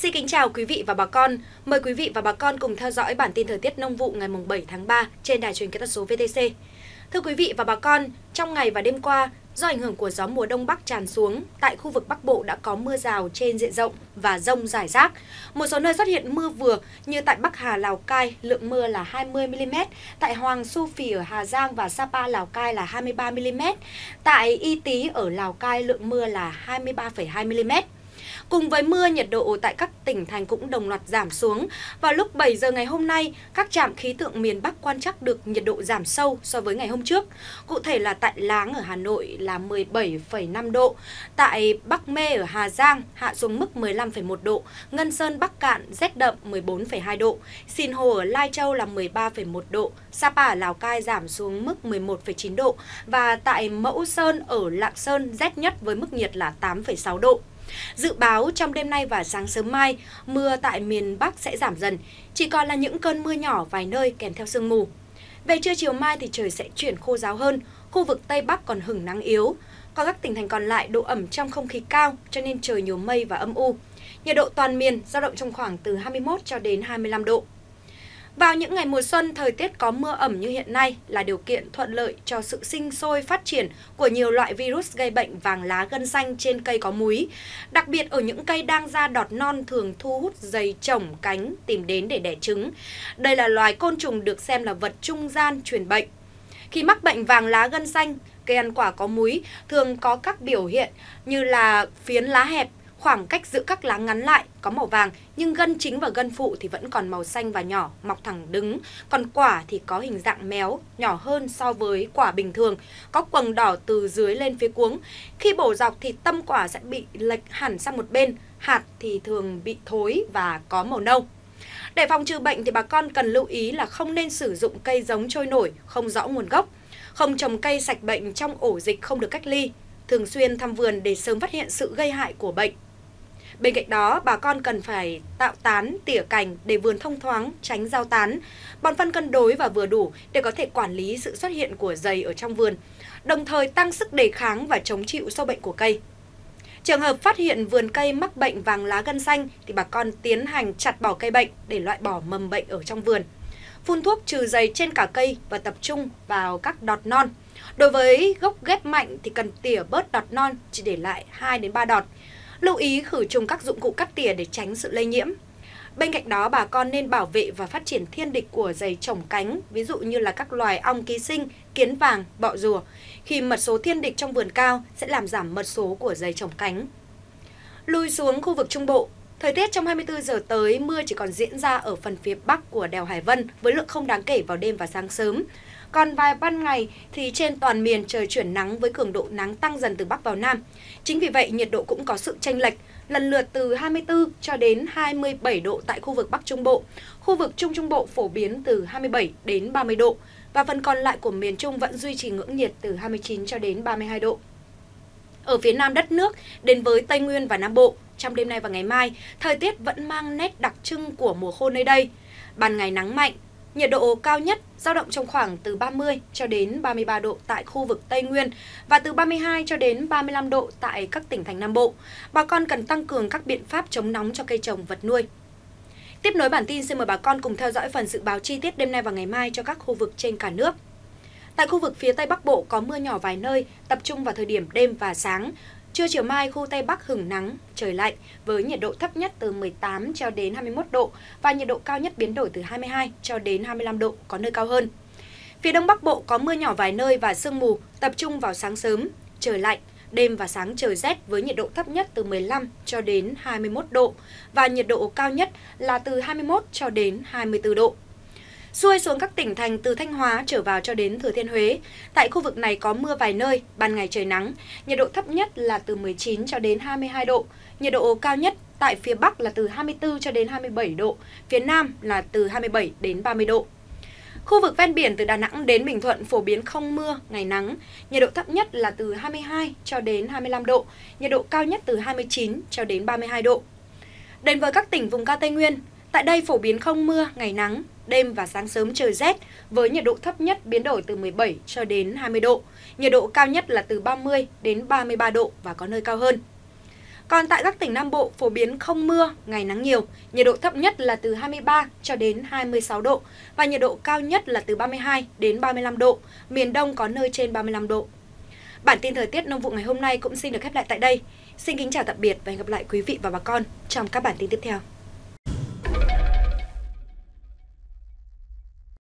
Xin kính chào quý vị và bà con. Mời quý vị và bà con cùng theo dõi bản tin thời tiết nông vụ ngày 7 tháng 3 trên đài truyền kỹ thuật số VTC. Thưa quý vị và bà con, trong ngày và đêm qua, do ảnh hưởng của gió mùa đông bắc tràn xuống, tại khu vực Bắc Bộ đã có mưa rào trên diện rộng và dông rải rác. Một số nơi xuất hiện mưa vừa như tại Bắc Hà, Lào Cai, lượng mưa là 20 mm, tại Hoàng Su Phì ở Hà Giang và Sapa, Lào Cai là 23 mm, tại Y Tý ở Lào Cai lượng mưa là 23,2 mm. Cùng với mưa, nhiệt độ tại các tỉnh thành cũng đồng loạt giảm xuống. Vào lúc 7 giờ ngày hôm nay, các trạm khí tượng miền Bắc quan trắc được nhiệt độ giảm sâu so với ngày hôm trước. Cụ thể là tại Láng ở Hà Nội là 17,5 độ, tại Bắc Mê ở Hà Giang hạ xuống mức 15,1 độ, Ngân Sơn Bắc Cạn rét đậm 14,2 độ, Sìn Hồ ở Lai Châu là 13,1 độ, Sapa ở Lào Cai giảm xuống mức 11,9 độ và tại Mẫu Sơn ở Lạng Sơn rét nhất với mức nhiệt là 8,6 độ. Dự báo trong đêm nay và sáng sớm mai, mưa tại miền Bắc sẽ giảm dần, chỉ còn là những cơn mưa nhỏ vài nơi kèm theo sương mù. Về trưa chiều mai thì trời sẽ chuyển khô ráo hơn, khu vực Tây Bắc còn hửng nắng yếu. Còn các tỉnh thành còn lại độ ẩm trong không khí cao cho nên trời nhiều mây và âm u. Nhiệt độ toàn miền dao động trong khoảng từ 21 cho đến 25 độ. Vào những ngày mùa xuân, thời tiết có mưa ẩm như hiện nay là điều kiện thuận lợi cho sự sinh sôi phát triển của nhiều loại virus gây bệnh vàng lá gân xanh trên cây có múi. Đặc biệt ở những cây đang ra đọt non thường thu hút giầy chổng cánh tìm đến để đẻ trứng. Đây là loài côn trùng được xem là vật trung gian truyền bệnh. Khi mắc bệnh vàng lá gân xanh, cây ăn quả có múi thường có các biểu hiện như là phiến lá hẹp, khoảng cách giữa các lá ngắn lại, có màu vàng, nhưng gân chính và gân phụ thì vẫn còn màu xanh và nhỏ, mọc thẳng đứng. Còn quả thì có hình dạng méo, nhỏ hơn so với quả bình thường, có quầng đỏ từ dưới lên phía cuống. Khi bổ dọc thì tâm quả sẽ bị lệch hẳn sang một bên, hạt thì thường bị thối và có màu nâu. Để phòng trừ bệnh thì bà con cần lưu ý là không nên sử dụng cây giống trôi nổi, không rõ nguồn gốc. Không trồng cây sạch bệnh trong ổ dịch không được cách ly. Thường xuyên thăm vườn để sớm phát hiện sự gây hại của bệnh. Bên cạnh đó, bà con cần phải tạo tán, tỉa cành để vườn thông thoáng, tránh giao tán, bón phân cân đối và vừa đủ để có thể quản lý sự xuất hiện của giầy ở trong vườn, đồng thời tăng sức đề kháng và chống chịu sâu bệnh của cây. Trường hợp phát hiện vườn cây mắc bệnh vàng lá gân xanh thì bà con tiến hành chặt bỏ cây bệnh để loại bỏ mầm bệnh ở trong vườn. Phun thuốc trừ giầy trên cả cây và tập trung vào các đọt non. Đối với gốc ghép mạnh thì cần tỉa bớt đọt non, chỉ để lại 2 đến 3 đọt. Lưu ý khử trùng các dụng cụ cắt tỉa để tránh sự lây nhiễm. Bên cạnh đó, bà con nên bảo vệ và phát triển thiên địch của giầy chổng cánh, ví dụ như là các loài ong ký sinh, kiến vàng, bọ rùa. Khi mật số thiên địch trong vườn cao sẽ làm giảm mật số của giầy chổng cánh. Lùi xuống khu vực Trung Bộ, thời tiết trong 24 giờ tới, mưa chỉ còn diễn ra ở phần phía Bắc của đèo Hải Vân với lượng không đáng kể vào đêm và sáng sớm. Còn vài ban ngày thì trên toàn miền trời chuyển nắng với cường độ nắng tăng dần từ Bắc vào Nam. Chính vì vậy nhiệt độ cũng có sự chênh lệch, lần lượt từ 24 cho đến 27 độ tại khu vực Bắc Trung Bộ. Khu vực Trung Trung Bộ phổ biến từ 27 đến 30 độ và phần còn lại của miền Trung vẫn duy trì ngưỡng nhiệt từ 29 cho đến 32 độ. Ở phía Nam đất nước, đến với Tây Nguyên và Nam Bộ, trong đêm nay và ngày mai, thời tiết vẫn mang nét đặc trưng của mùa khô nơi đây. Ban ngày nắng mạnh, nhiệt độ cao nhất dao động trong khoảng từ 30 cho đến 33 độ tại khu vực Tây Nguyên và từ 32 cho đến 35 độ tại các tỉnh thành Nam Bộ. Bà con cần tăng cường các biện pháp chống nóng cho cây trồng vật nuôi. Tiếp nối bản tin, xin mời bà con cùng theo dõi phần dự báo chi tiết đêm nay và ngày mai cho các khu vực trên cả nước. Tại khu vực phía Tây Bắc Bộ có mưa nhỏ vài nơi, tập trung vào thời điểm đêm và sáng. Trưa chiều mai, khu Tây Bắc hửng nắng, trời lạnh với nhiệt độ thấp nhất từ 18 cho đến 21 độ và nhiệt độ cao nhất biến đổi từ 22 cho đến 25 độ, có nơi cao hơn. Phía Đông Bắc Bộ có mưa nhỏ vài nơi và sương mù, tập trung vào sáng sớm, trời lạnh, đêm và sáng trời rét với nhiệt độ thấp nhất từ 15 cho đến 21 độ và nhiệt độ cao nhất là từ 21 cho đến 24 độ. Xuôi xuống các tỉnh thành từ Thanh Hóa trở vào cho đến Thừa Thiên Huế, tại khu vực này có mưa vài nơi, ban ngày trời nắng, nhiệt độ thấp nhất là từ 19 cho đến 22 độ, nhiệt độ cao nhất tại phía Bắc là từ 24 cho đến 27 độ, phía Nam là từ 27 đến 30 độ. Khu vực ven biển từ Đà Nẵng đến Bình Thuận phổ biến không mưa, ngày nắng, nhiệt độ thấp nhất là từ 22 cho đến 25 độ, nhiệt độ cao nhất từ 29 cho đến 32 độ. Đến với các tỉnh vùng cao Tây Nguyên, tại đây phổ biến không mưa, ngày nắng, đêm và sáng sớm trời rét với nhiệt độ thấp nhất biến đổi từ 17 cho đến 20 độ, nhiệt độ cao nhất là từ 30 đến 33 độ và có nơi cao hơn. Còn tại các tỉnh Nam Bộ phổ biến không mưa, ngày nắng nhiều, nhiệt độ thấp nhất là từ 23 cho đến 26 độ và nhiệt độ cao nhất là từ 32 đến 35 độ, miền Đông có nơi trên 35 độ. Bản tin thời tiết nông vụ ngày hôm nay cũng xin được khép lại tại đây. Xin kính chào tạm biệt và hẹn gặp lại quý vị và bà con trong các bản tin tiếp theo.